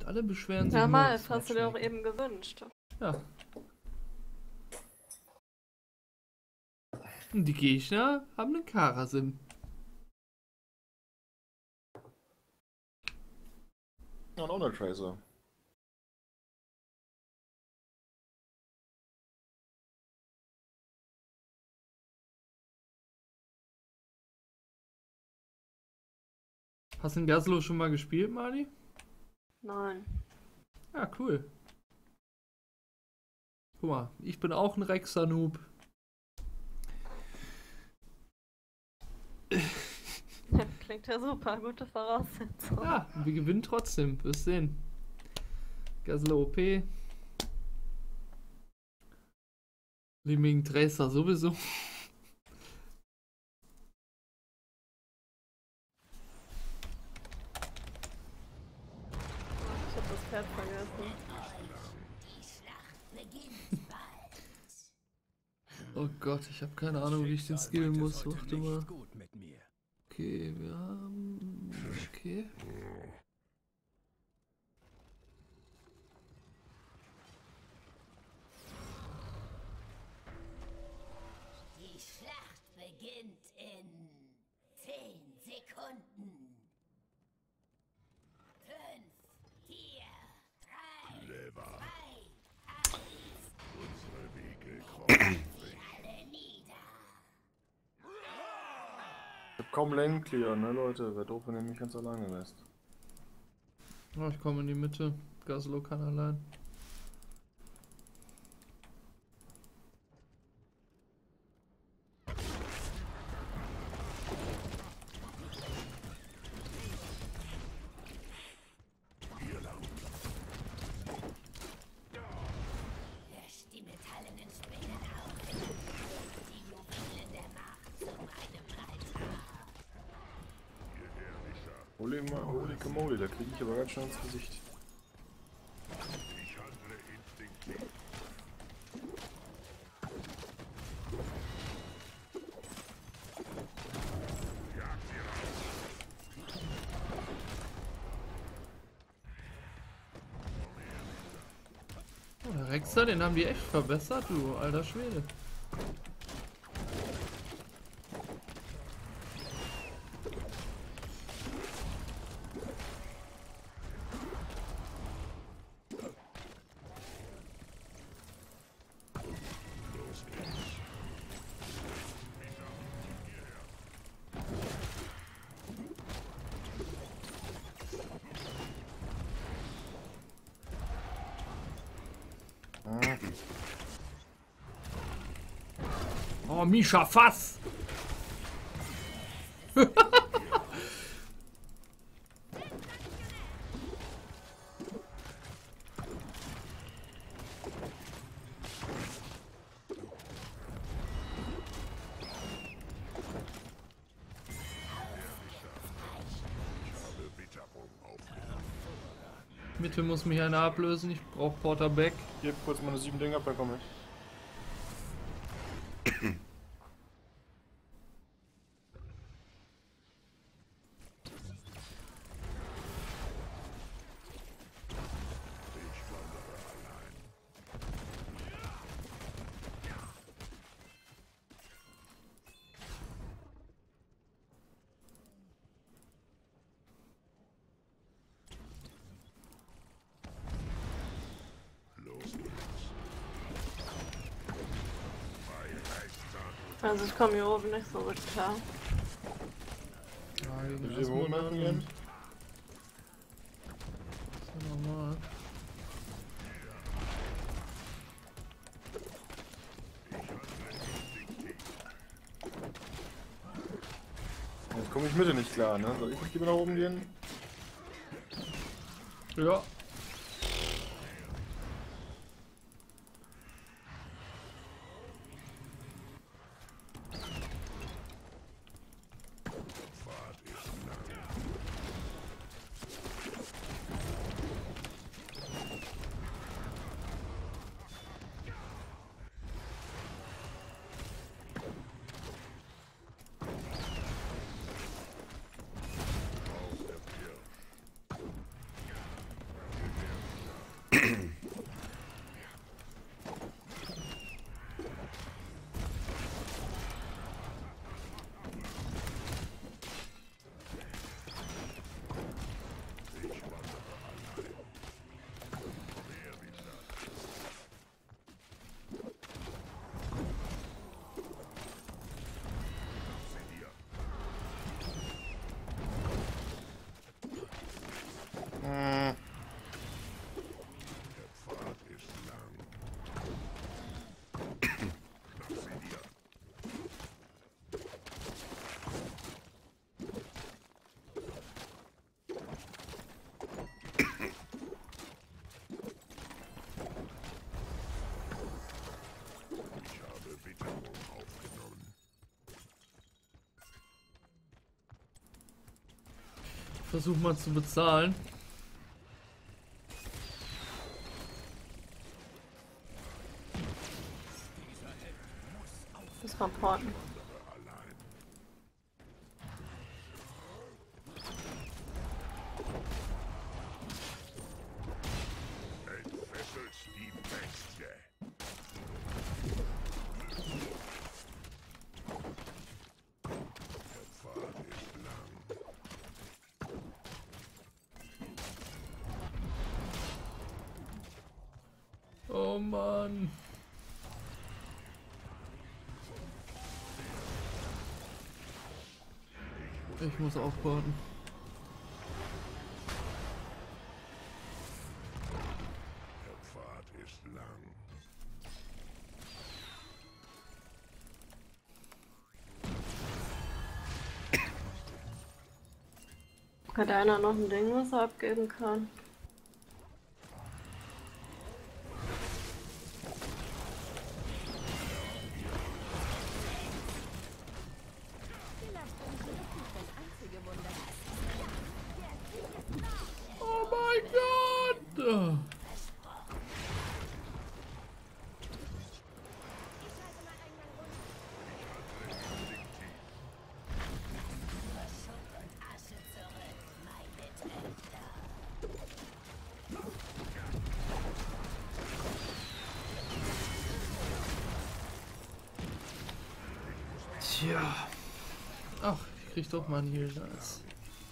Und alle beschweren sich Ja, nur, mal, dass das hast du dir auch Matchmaking- eben gewünscht. Ja. Und die Gegner haben einen Karasim. Ja, und auch eine Tracer. Hast du den Gaslo schon mal gespielt, Mali? Nein. Ja, cool. Guck mal, ich bin auch ein Rexer-Noob. Klingt ja super, gute Voraussetzung. Ja, wir gewinnen trotzdem. Wirst sehen. Gaslo OP. Liming Tracer sowieso. Ich hab das Pferd vergessen. Oh Gott, ich habe keine Ahnung, wie ich den skillen muss. Warte mal. Gut mit mir. Okay, wir haben... Okay. Die Schlacht beginnt in 10 Sekunden. 5, 4, 3, 2, 1. Unsere Wege kreuzen sich alle nieder. Ich hab kaum Lane clear, ne Leute? Wäre doof, wenn ihr mich ganz alleine lässt. Oh, ich komme in die Mitte. Gaslo kann allein. Löscht die metallenen Spinnen auf. Die Juwelen der Macht zu meinem Altar. Holy Kamoli, da krieg ich aber ganz schön ins Gesicht. Ich handle instinktiv. Oh, der Rexer, den haben die echt verbessert, du alter Schwede. Oh, Misha, fass! Mitte muss mich einer ablösen, ich brauche Porterback. Hier, kurz meine 7 Dinger ab, dann komme ich. Also ich komme hier oben nicht so gut klar. Ja, gegen Will ich wo machen Asmodan. gehen? Ist ja normal. Jetzt komme ich Mitte nicht klar, ne? Soll ich nicht lieber nach oben gehen? Ja. Versuch mal zu bezahlen. Das war porten. Entfesselt die Bestie. Der Pfad ist lang. Oh Mann. Ich muss aufwarten. Der Pfad ist lang. Hat einer noch ein Ding, was er abgeben kann? Oh mein Gott! Tja. Ach, ich krieg doch mal einen Heal Dice.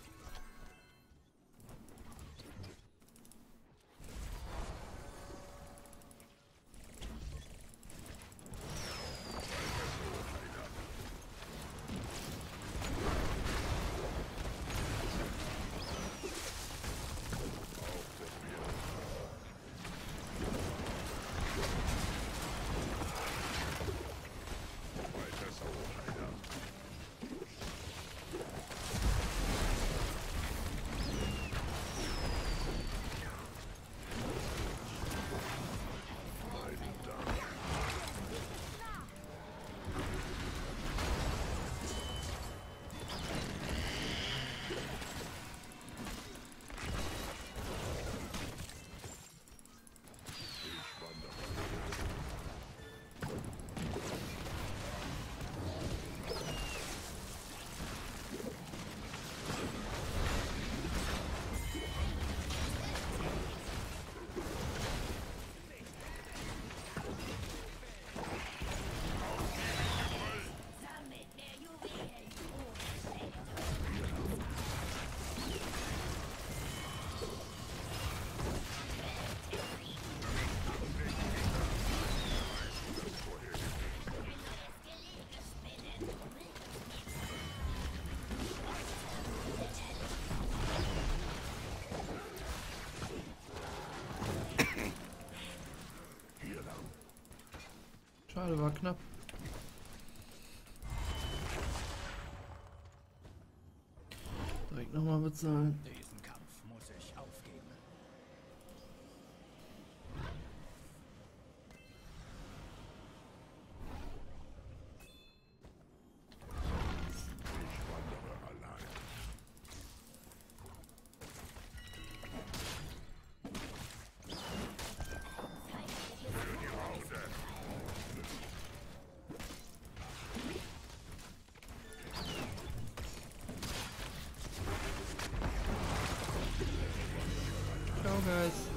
Schade, war knapp. Direkt nochmal bezahlen. Diesen Kampf muss ich aufgeben. Ich wandere allein. Für die Raude. Ciao, guys.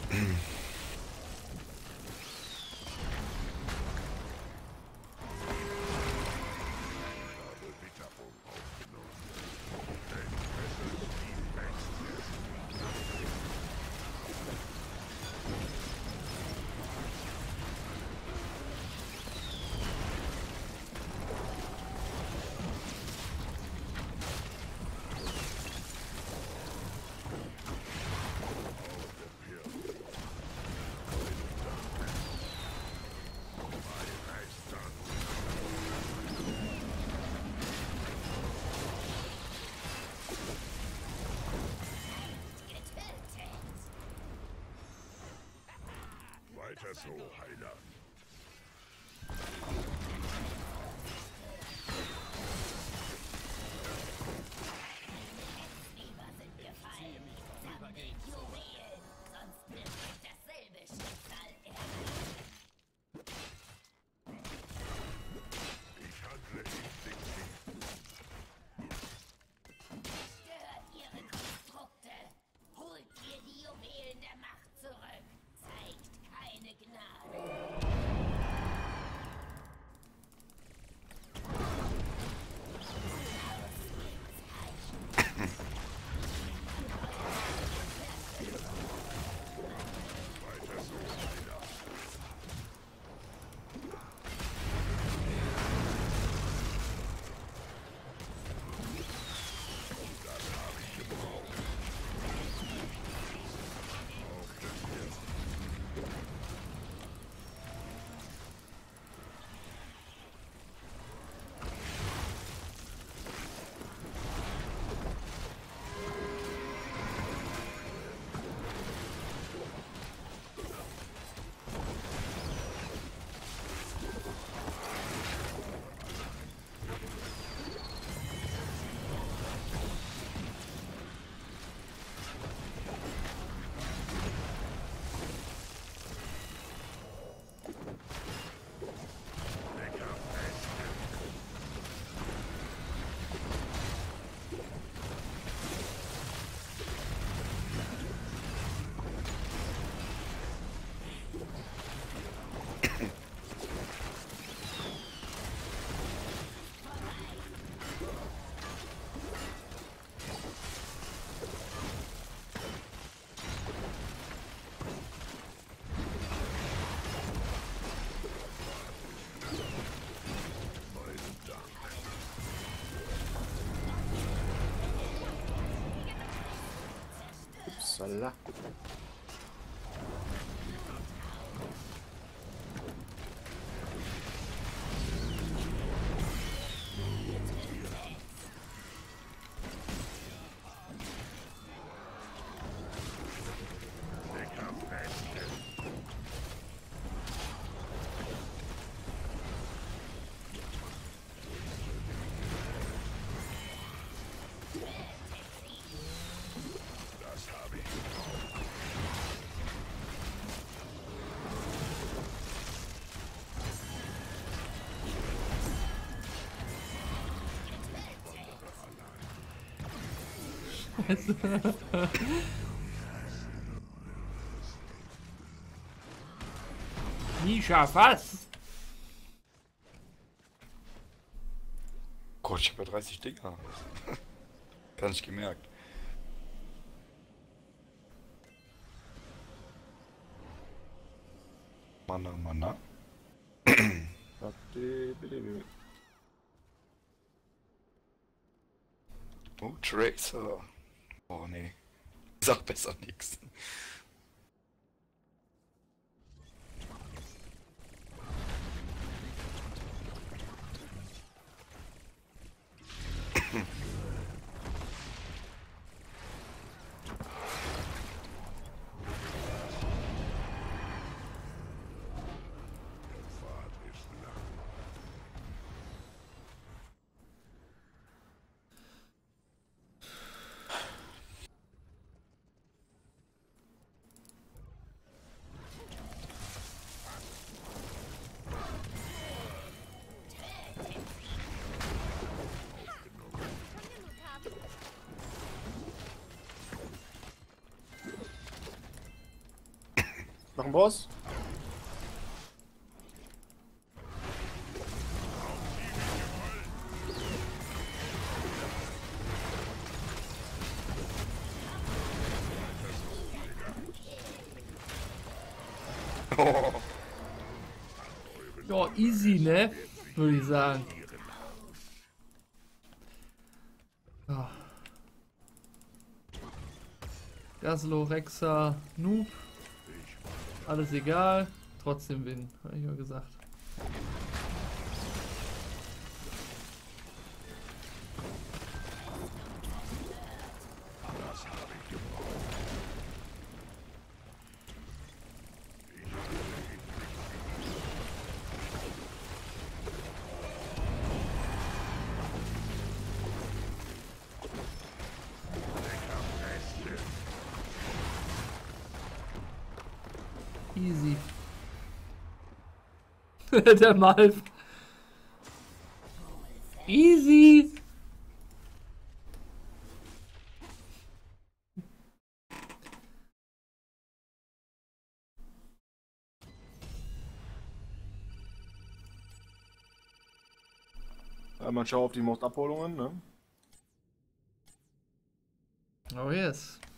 Weiter so, Heiler. Lieber sind gefallen. Sammelt Juwelen, sonst wird euch dasselbe Schicksal erleiden. Ich handle instinktiv. Stört ihre Konstrukte. Holt ihr die Juwelen der Macht zurück. Zeigt keine Gnade. Weiter so, Heiler. Das habe ich gebraucht. Auf das Herz. Upsala. Das habe ich gebraucht. Nisha, was? Gott, ich habe ja 30 Dinger. Gar nicht gemerkt. Mana, Mana. Oh, Tracer. Oh, nee. Sag besser nix. Der Pfad ist lang. Noch ein Boss? Oh. Ja, easy, ne? Würde ich sagen. Ja. Gaslo, Rexa, Noob. Alles egal. Trotzdem Win, habe ich ja gesagt. Easy. Der Malf. Easy. Einmal schau auf die Most-Abholungen, ne? Oh yes.